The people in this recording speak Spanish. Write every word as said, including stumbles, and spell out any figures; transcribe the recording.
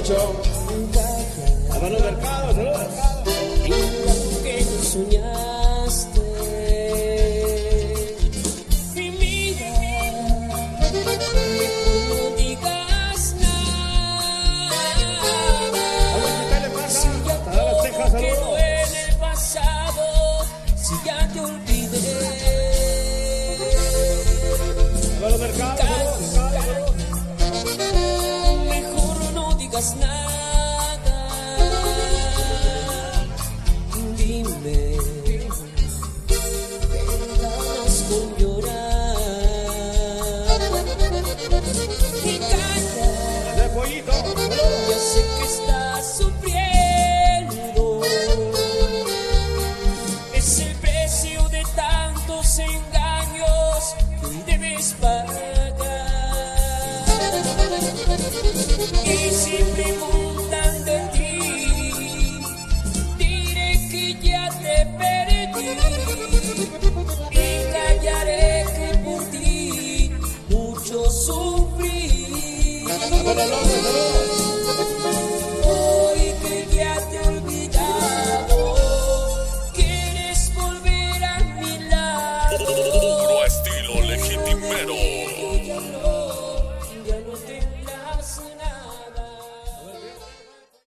mucho. A Manuel Mercado, saludos. En que no soñaste. Y mira, mejor no digas nada. Si ya todo quedó en el pasado, si ya te olvidé. A Manuel Mercado, saludos. Mejor no digas nada. Dime, ¿qué ganas con llorar? Y calla, ya sé que estás sufriendo. Es el precio de tantos engaños que hoy debes pagar. Y si preguntan de ti, diré que ya te perdí. Y callaré que por ti mucho sufrí. Con el hombre, saludos.